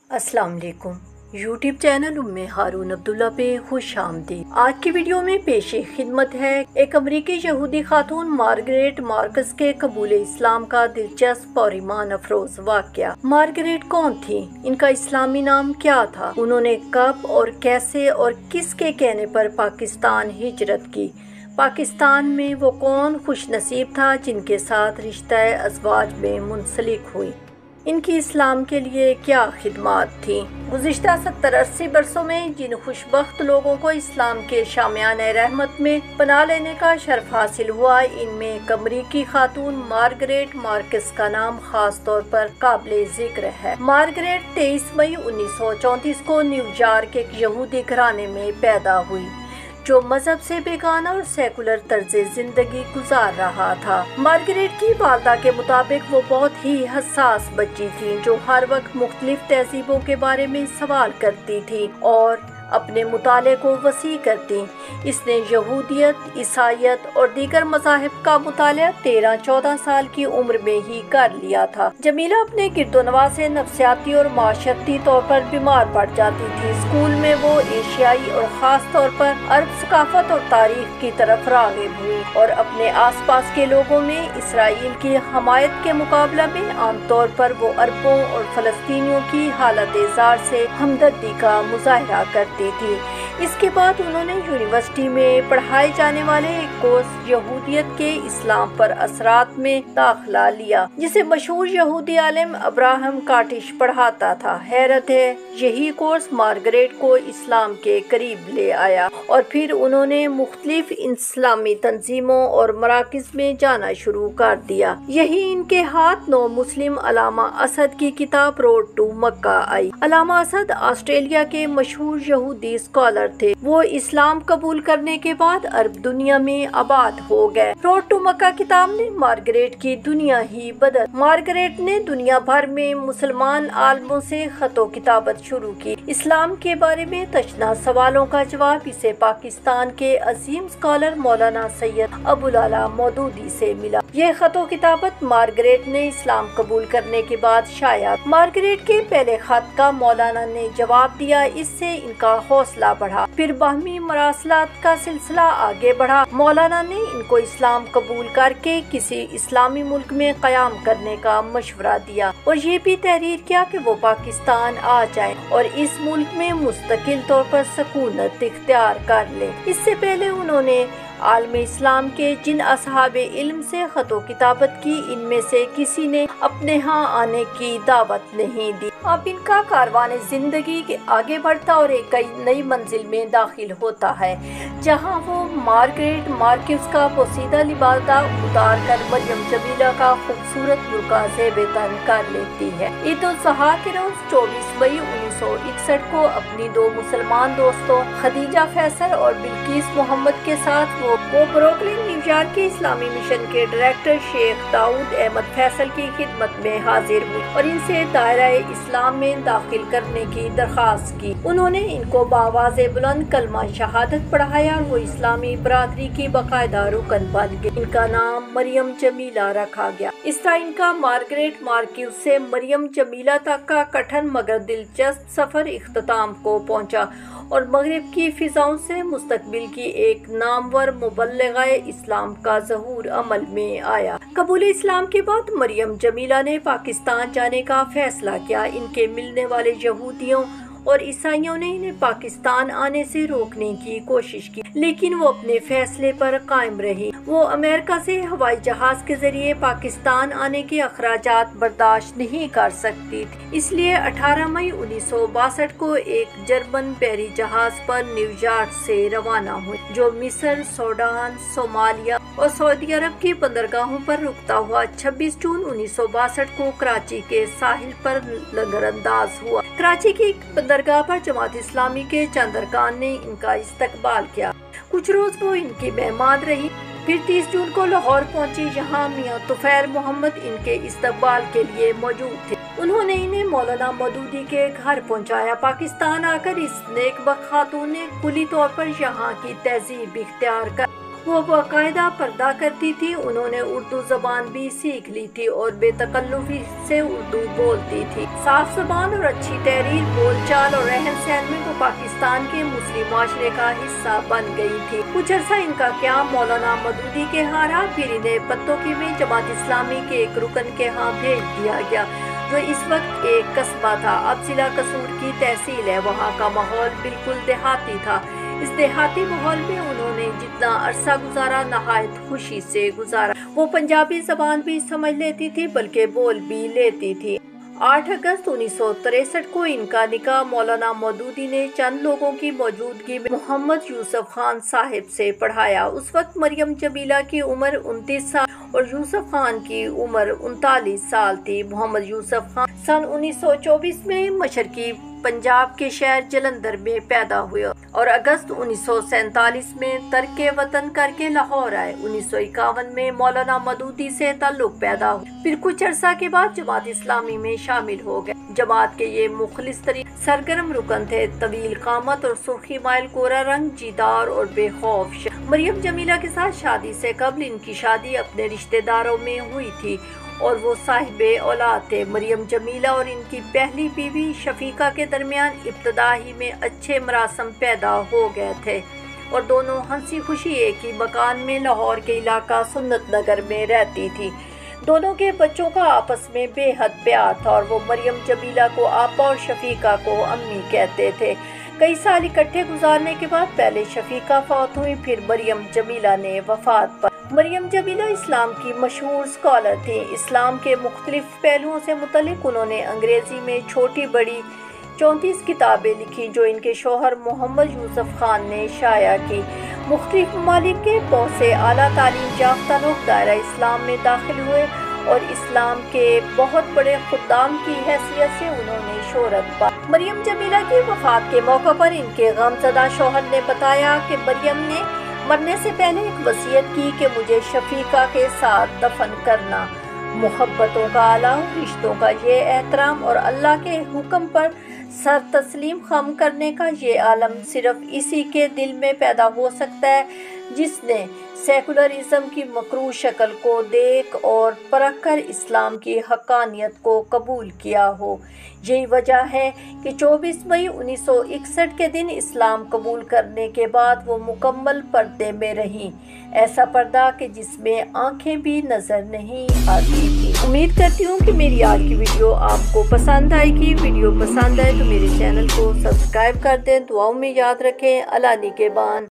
अस्सलाम वालेकुम। YouTube channel Umme Haroon Abdullah पे खुश आमदीद। आज की वीडियो में पेशे खिदमत है एक अमरीकी यहूदी खातून मार्गरेट मार्कस के कबूल इस्लाम का दिलचस्प और ईमान अफरोज वाक़या। मार्गरेट कौन थी? इनका इस्लामी नाम क्या था? उन्होंने कब और कैसे और किसके कहने पर पाकिस्तान हिजरत की? पाकिस्तान में वो कौन खुश नसीब था जिनके साथ रिश्ता अज़वाज में मुंसलिक हुई? इनकी इस्लाम के लिए क्या खिदमात थी? गुज़िश्ता 70-80 बरसों में जिन खुशबख्त लोगों को इस्लाम के शामियान रहमत में पनाह लेने का शर्फ हासिल हुआ, इनमें एक अमरीकी खातून मार्गरेट मार्कस का नाम खास तौर पर काबिल जिक्र है। मार्गरेट 23 मई 1934 को न्यूयॉर्क के एक यहूदी घराने में पैदा हुई जो मजहब से बेगाना और सेकुलर तर्ज जिंदगी गुजार रहा था। मार्गरेट की वालदा के मुताबिक वो बहुत ही हसास बच्ची थी जो हर वक्त मुख्तलिफ तहजीबों के बारे में सवाल करती थी और अपने मुताले को वसी करती। इसने यहूदियत, ईसाईयत और दीगर मज़ाहिब का मुताला 13-14 साल की उम्र में ही कर लिया था। जमीला अपने गिरदोनवा से नफ्सियाती और माशरती तौर पर बीमार पड़ जाती थी। स्कूल में वो एशियाई और ख़ास तौर पर अरब सकाफत और तारीख की तरफ राग़िब हुई और अपने आस पास के लोगों में इसराइल की हमायत के मुकाबला में आमतौर पर वो अरबों और फ़लस्तीनियों की हालत ज़ार से हमदर्दी का मुजाहरा करती थी। इसके बाद उन्होंने यूनिवर्सिटी में पढ़ाए जाने वाले एक कोर्स यहूदियत के इस्लाम पर असरात में दाखिला लिया जिसे मशहूर यहूदी आलिम अब्राहम काटिश पढ़ाता था। हैरत है, यही कोर्स मार्गरेट को इस्लाम के करीब ले आया और फिर उन्होंने मुख्तलिफ इस्लामी तंजीमों और मराकिज में जाना शुरू कर दिया। यही इनके हाथ नौ मुस्लिम अलामा असद की किताब रोड टू मक्का आई। अलामा असद ऑस्ट्रेलिया के मशहूर यहूदी स्कॉलर थे। वो इस्लाम कबूल करने के बाद अरब दुनिया में आबाद हो गए। रोड टू मक्का किताब ने मार्गरेट की दुनिया ही बदल। मार्गरेट ने दुनिया भर में मुसलमान आलमों से खतो किताबत शुरू की। इस्लाम के बारे में तशना सवालों का जवाब इसे पाकिस्तान के अजीम स्कॉलर मौलाना सैयद अबुल आला मौदूदी से मिला। यह खतो किताबत मार्गरेट ने इस्लाम कबूल करने के बाद शाया। मार्गरेट के पहले खत का मौलाना ने जवाब दिया, इससे इनका हौसला बढ़ा। फिर बाहमी मरासलात का सिलसिला आगे बढ़ा। मौलाना ने इनको इस्लाम कबूल करके किसी इस्लामी मुल्क में कयाम करने का मशवरा दिया और ये भी तहरीर किया कि वो पाकिस्तान आ जाए और इस मुल्क में मुस्तकिल तौर पर सकूनत इख्तियार कर ले। इससे पहले उन्होंने आलम इस्लाम के जिन असहाबे इल्म से खतो किताबत की, इनमें से किसी ने अपने यहाँ आने की दावत नहीं दी। अब इनका कारवान जिंदगी के आगे बढ़ता और एक नई मंजिल में दाखिल होता है जहाँ वो मार्गरेट मार्कस का पोसीदा लिबासा उतार कर मरियम जमीला का खूबसूरत बुर्का ज़ेब-ए-तन कर लेती है। ईद उल ज़ुहा के रोज 24 मई 1961 को अपनी दो मुसलमान दोस्तों खदीजा फैसल और बिल्किस मोहम्मद के साथ वो ब्रुकलिन न्यूयॉर्क के इस्लामी मिशन के डायरेक्टर शेख दाऊद अहमद फैसल की खिदमत में हाजिर हुई और इनसे दायरा इस्लाम में दाखिल करने की दरख्वास्त की। उन्होंने इनको बावाज़े बुलंद कलमा शहादत पढ़ाया और वो इस्लामी बरादरी की बाकायदा रुकन बन गए। इनका नाम मरियम जमीला रखा गया। इस तरह इनका मार्गरेट मार्कस से मरियम जमीला तक का कठिन मगर दिलचस्प सफर इख्तिताम को पहुंचा और मगरिब की फिजाओं से मुस्तकबिल की एक नामवर मुबल्लिग़े इस्लाम का ज़हूर अमल में आया। कबूल इस्लाम के बाद मरियम जमीला ने पाकिस्तान जाने का फैसला किया। इनके मिलने वाले यहूदियों और ईसाइयों ने इन्हें पाकिस्तान आने से रोकने की कोशिश की, लेकिन वो अपने फैसले पर कायम रही। वो अमेरिका से हवाई जहाज के जरिए पाकिस्तान आने के अखराजात बर्दाश्त नहीं कर सकती थी, इसलिए 18 मई 1962 को एक जर्मन बहरी जहाज पर न्यूयॉर्क से रवाना हुई जो मिस्र, सूडान, सोमालिया और सऊदी अरब की बंदरगाहों पर रुकता हुआ 26 जून 1962 को कराची के साहिल पर लंगरअंदाज हुआ। कराची की बंदरगाह पर जमात इस्लामी के चंद अरकान ने इनका इस्तकबाल किया। कुछ रोज वो इनकी मेहमान रही। फिर 30 जून को लाहौर पहुंची, जहां मियां तुफैल मोहम्मद इनके इस्तकबाल के लिए मौजूद थे। उन्होंने इन्हें मौलाना मौदूदी के घर पहुंचाया। पाकिस्तान आकर इस नेकबख्त खातून ने कुली तौर पर यहाँ की तहजीब इख्तियार कर وہ باقاعدہ پردہ کرتی تھی۔ انہوں نے اردو زبان بھی سیکھ لی تھی اور بے تکلفی سے اردو بولتی تھی۔ صاف زبان اور اچھی تحریر، بول چال اور رہن سہن میں وہ پاکستان کے مسلم معاشرے کا حصہ بن گئی تھی۔ کچھ عرصہ ان کا قیام مولانا مودودی کے ہاں رہا، پھر انہیں پتوکی میں جماعت اسلامی کے ایک رکن کے ہاں بھیج دیا گیا، جو اس وقت ایک قصبہ تھا۔ اب ضلع قصور کی تحصیل ہے۔ وہاں کا ماحول بالکل دیہاتی تھا۔ اس دیہاتی ماحول میں انہوں نے جتنا عرصہ گزارا نہایت خوشی سے گزارا۔ وہ پنجابی زبان بھی سمجھ لیتی تھی بلکہ بول بھی لیتی تھی۔ 8 اگست 1963 کو ان کا نکاح مولانا مودودی نے چند لوگوں کی موجودگی میں محمد یوسف خان صاحب سے پڑھایا۔ اس وقت مریم جمیلہ کی عمر 29 سال اور یوسف خان کی عمر 39 سال تھی۔ محمد یوسف خان سن 1924 میں مشرقی پنجاب کے شہر جلندھر میں پیدا ہوئے اور اگست 1947 میں ترک وطن کر کے لاہور آئے۔ 1951 میں مولانا مودودی سے تعلق پیدا ہوا، پھر کچھ عرصہ کے بعد جماعت اسلامی میں شامل ہو گئے۔ جماعت کے یہ مخلص ترین سرگرم رکن تھے، طویل قامت اور سرخی مائل گورا رنگ، جیدار اور بے خوف۔ مریم جمیلہ کے ساتھ شادی سے قبل ان کی شادی اپنے رشتہ داروں میں ہوئی تھی اور وہ صاحب اولاد تھے۔ مریم جمیلہ اور ان کی پہلی بیوی شفیقہ کے درمیان ابتدا ہی میں اچھے مراسم پیدا ہو گئے تھے اور دونوں ہنسی خوشی ایک ہی مکان میں لاہور کے علاقہ سنت نگر میں رہتی تھی۔ دونوں کے بچوں کا آپس میں بے حد پیار تھا اور وہ مریم جمیلہ کو آپا اور شفیقہ کو امی کہتے تھے۔ کئی سال اکٹھے گزارنے کے بعد پہلے شفیقہ فوت ہوئی، پھر مریم جمیلہ نے وفات پائی۔ مریم جمیلہ اسلام کی مشہور اسکالر تھیں۔ اسلام کے مختلف پہلوؤں سے متعلق انہوں نے انگریزی میں چھوٹی بڑی 34 کتابیں لکھی جو ان کے شوہر محمد یوسف خان نے شائع کی۔ مختلف ممالک کے بہت سے اعلیٰ تعلیم یافتہ لوگ دائرہ اسلام میں داخل ہوئے اور اسلام کے بہت بڑے خدام کی حیثیت سے انہوں نے شہرت پائی۔ مریم جمیلہ کی وفات کے موقع پر ان کے غمزدہ شوہر نے بتایا کہ مریم نے مرنے سے پہلے ایک وصیت کی کہ مجھے شفیقہ کے ساتھ دفن کرنا۔ محبتوں کا اعلیٰ، رشتوں کا یہ احترام اور اللہ کے حکم پر سر تسلیم خم کرنے کا یہ عالم صرف اسی کے دل میں پیدا ہو سکتا ہے جس نے سیکولرزم کی مکروہ شکل کو دیکھ اور پرکھ کر اسلام کی حقانیت کو قبول کیا ہو۔ یہی وجہ ہے کہ 24 مئی 1961 کے دن اسلام قبول کرنے کے بعد وہ مکمل پردے میں رہیں، ایسا پردہ کہ جس میں آنکھیں بھی نظر نہیں آتی تھی۔ امید کرتی ہوں کہ میری آج کی ویڈیو آپ کو پسند آئے گی۔ ویڈیو پسند آئے تو میرے چینل کو سبسکرائب کر دیں۔ دعاؤں میں یاد رکھیں۔ اللہ نگہبان۔